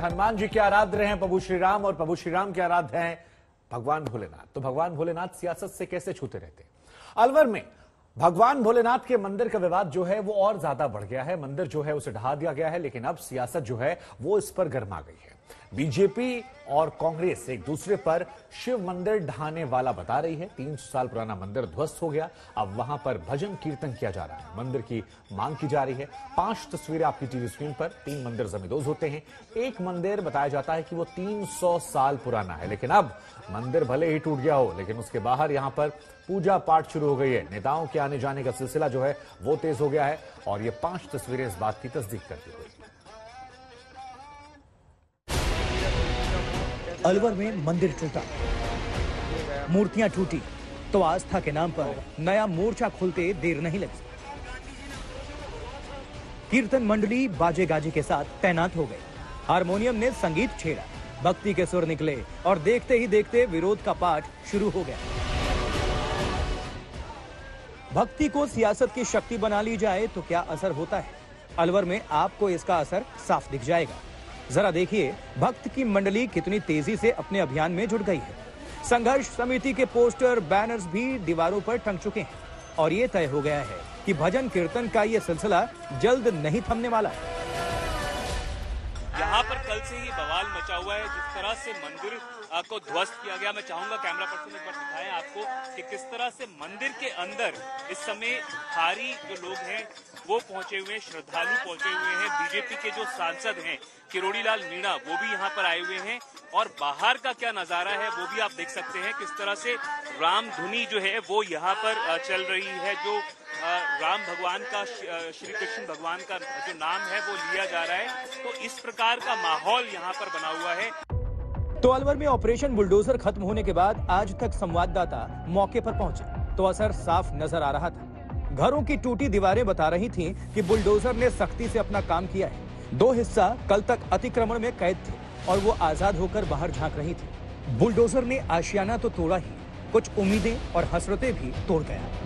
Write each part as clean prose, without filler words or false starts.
हनुमान जी के आराध्य हैं प्रभु श्री राम और प्रभु श्री राम के आराध्य हैं भगवान भोलेनाथ। तो भगवान भोलेनाथ सियासत से कैसे छूते रहते हैं? अलवर में भगवान भोलेनाथ के मंदिर का विवाद जो है वो और ज्यादा बढ़ गया है। मंदिर जो है उसे ढहा दिया गया है, लेकिन अब सियासत जो है वो इस पर गर्मा गई है। बीजेपी और कांग्रेस एक दूसरे पर शिव मंदिर ढहाने वाला बता रही है। 300 साल पुराना मंदिर ध्वस्त हो गया, अब वहां पर भजन कीर्तन किया जा रहा है। मंदिर की मांग की जा रही है। 5 तस्वीरें आपकी टीवी स्क्रीन पर। 3 मंदिर जमींदोज होते हैं। एक मंदिर बताया जाता है कि वो 300 साल पुराना है, लेकिन अब मंदिर भले ही टूट गया हो, लेकिन उसके बाहर यहां पर पूजा पाठ शुरू हो गई है। नेताओं के आने जाने का सिलसिला जो है वो तेज हो गया है और ये 5 तस्वीरें इस बात की तस्दीक करती हुई। अलवर में मंदिर टूटा, मूर्तियां टूटी तो आस्था के नाम पर नया मोर्चा खुलते देर नहीं लगी। कीर्तन मंडली बाजे गाजे के साथ तैनात हो गए। हारमोनियम ने संगीत छेड़ा, भक्ति के सुर निकले और देखते ही देखते विरोध का पाठ शुरू हो गया। भक्ति को सियासत की शक्ति बना ली जाए तो क्या असर होता है? अलवर में आपको इसका असर साफ दिख जाएगा। जरा देखिए भक्त की मंडली कितनी तेजी से अपने अभियान में जुट गई है। संघर्ष समिति के पोस्टर बैनर्स भी दीवारों पर टंग चुके हैं और ये तय हो गया है कि भजन कीर्तन का ये सिलसिला जल्द नहीं थमने वाला है। यहाँ पर कल से ही बवाल मचा हुआ है। जिस तरह से मंदिर को ध्वस्त किया गया, मैं चाहूंगा कैमरा पर्सन एक बार दिखाएं आपको कि किस तरह से मंदिर के अंदर इस समय भारी जो लोग हैं वो पहुंचे हुए हैं, श्रद्धालु पहुंचे हुए हैं। बीजेपी के जो सांसद हैं किरोड़ी लाल मीणा वो भी यहाँ पर आए हुए हैं और बाहर का क्या नजारा है वो भी आप देख सकते हैं। किस तरह से राम धुनी जो है वो यहाँ पर चल रही है। जो राम भगवान का, श्री कृष्ण भगवान का जो नाम है वो लिया जा रहा है। तो इस प्रकार का माहौल यहाँ पर बना हुआ है। तो अलवर में ऑपरेशन बुलडोजर खत्म होने के बाद आज तक संवाददाता मौके पर पहुंचे तो असर साफ नजर आ रहा था। घरों की टूटी दीवारें बता रही थीं कि बुलडोजर ने सख्ती से अपना काम किया है। 2 हिस्सा कल तक अतिक्रमण में कैद थे और वो आजाद होकर बाहर झांक रही थी। बुलडोजर ने आशियाना तो तोड़ा ही, कुछ उम्मीदें और हसरतें भी तोड़ गया।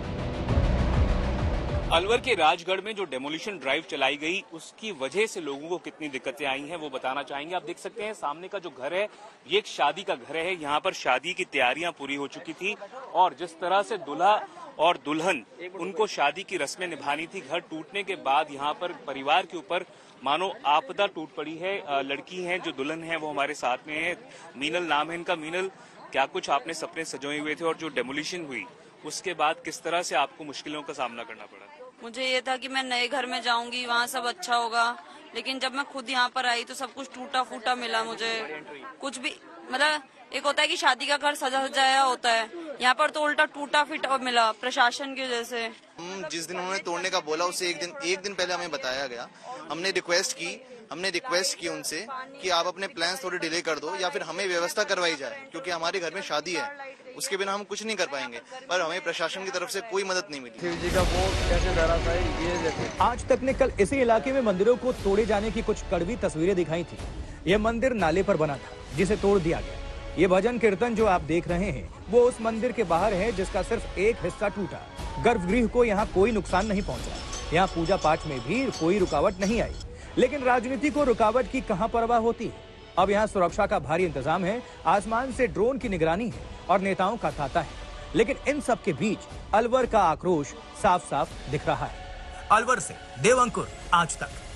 अलवर के राजगढ़ में जो डेमोलिशन ड्राइव चलाई गई उसकी वजह से लोगों को कितनी दिक्कतें आई हैं वो बताना चाहेंगे। आप देख सकते हैं सामने का जो घर है ये एक शादी का घर है। यहाँ पर शादी की तैयारियां पूरी हो चुकी थी और जिस तरह से दूल्हा और दुल्हन उनको शादी की रस्में निभानी थी, घर टूटने के बाद यहाँ पर परिवार के ऊपर मानो आपदा टूट पड़ी है। लड़की हैं जो दुल्हन है वो हमारे साथ में है, मीनल नाम है इनका। मीनल, क्या कुछ आपने सपने सजोए हुए थे और जो डेमोलिशन हुई उसके बाद किस तरह से आपको मुश्किलों का सामना करना पड़ा? मुझे ये था कि मैं नए घर में जाऊंगी, वहाँ सब अच्छा होगा, लेकिन जब मैं खुद यहाँ पर आई तो सब कुछ टूटा फूटा मिला मुझे। कुछ भी मतलब एक होता है कि शादी का घर सजा सजाया होता है, यहाँ पर तो उल्टा टूटा फिटा मिला प्रशासन की वजह से। जिस दिन उन्होंने तोड़ने का बोला उससे एक दिन पहले हमें बताया गया। हमने रिक्वेस्ट की उनसे कि आप अपने प्लान्स थोड़े डिले कर दो या फिर हमें व्यवस्था करवाई जाए, क्योंकि हमारे घर में शादी है, उसके बिना हम कुछ नहीं कर पाएंगे। पर हमें प्रशासन की तरफ से कोई मदद नहीं मिली। शिव जी का वो कैसे धराशायी ये जैसे आज तक ने कल इसी इलाके में मंदिरों को तोड़े जाने की कुछ कड़वी तस्वीरें दिखाई थी। यह मंदिर नाले पर बना था जिसे तोड़ दिया गया। ये भजन कीर्तन जो आप देख रहे हैं वो उस मंदिर के बाहर है जिसका सिर्फ एक हिस्सा टूटा। गर्भगृह को यहाँ कोई नुकसान नहीं पहुंचा। यहाँ पूजा पाठ में भी कोई रुकावट नहीं आई, लेकिन राजनीति को रुकावट की कहां परवाह होती है। अब यहाँ सुरक्षा का भारी इंतजाम है, आसमान से ड्रोन की निगरानी है और नेताओं का तांता है। लेकिन इन सब के बीच अलवर का आक्रोश साफ साफ दिख रहा है। अलवर से देवंकुर, आज तक।